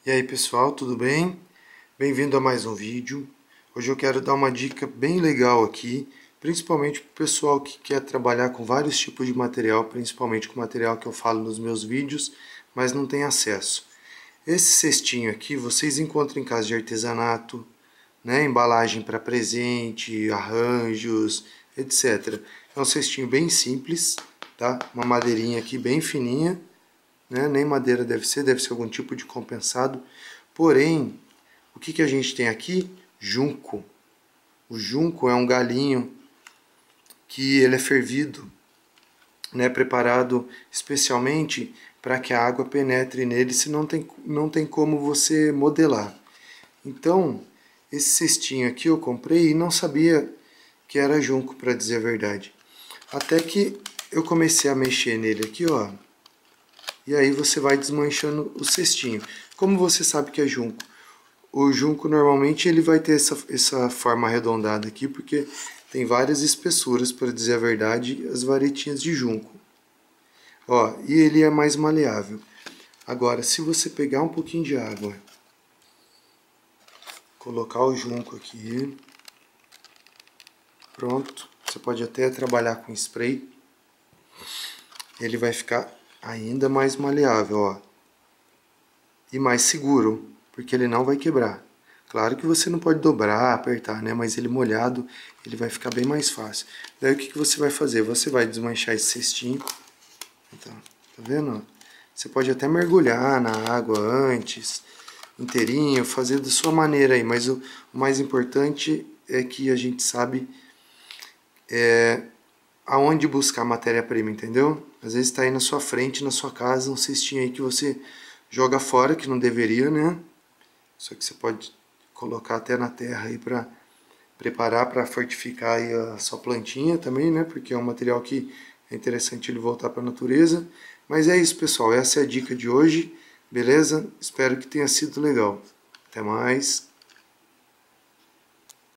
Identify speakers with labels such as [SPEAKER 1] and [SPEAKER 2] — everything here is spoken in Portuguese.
[SPEAKER 1] E aí pessoal, tudo bem? Bem-vindo a mais um vídeo. Hoje eu quero dar uma dica bem legal aqui, principalmente para o pessoal que quer trabalhar com vários tipos de material, principalmente com material que eu falo nos meus vídeos, mas não tem acesso. Esse cestinho aqui vocês encontram em casa de artesanato, né? Embalagem para presente, arranjos, etc. É um cestinho bem simples, tá? Uma madeirinha aqui bem fininha, né? Nem madeira deve ser algum tipo de compensado. Porém, o que a gente tem aqui? Junco. O junco é um galinho que ele é fervido, né? Preparado especialmente para que a água penetre nele, se não tem como você modelar. Então, esse cestinho aqui eu comprei e não sabia que era junco, para dizer a verdade. Até que eu comecei a mexer nele aqui, ó. E aí você vai desmanchando o cestinho. Como você sabe que é junco? O junco normalmente ele vai ter essa forma arredondada aqui, porque tem várias espessuras, para dizer a verdade, as varetinhas de junco. Ó, e ele é mais maleável. Agora, se você pegar um pouquinho de água, colocar o junco aqui, pronto. Você pode até trabalhar com spray. Ele vai ficar ainda mais maleável, ó. E mais seguro, porque ele não vai quebrar. Claro que você não pode dobrar, apertar, né? Mas ele molhado, ele vai ficar bem mais fácil. Daí o que você vai fazer? Você vai desmanchar esse cestinho. Então, tá vendo? Você pode até mergulhar na água antes, inteirinho, fazer da sua maneira aí. Mas o mais importante é que a gente sabe aonde buscar matéria-prima, entendeu? Às vezes está aí na sua frente, na sua casa, um cestinho aí que você joga fora, que não deveria, né? Só que você pode colocar até na terra aí para preparar, para fortificar aí a sua plantinha também, né? Porque é um material que é interessante ele voltar para a natureza. Mas é isso, pessoal. Essa é a dica de hoje, beleza? Espero que tenha sido legal. Até mais.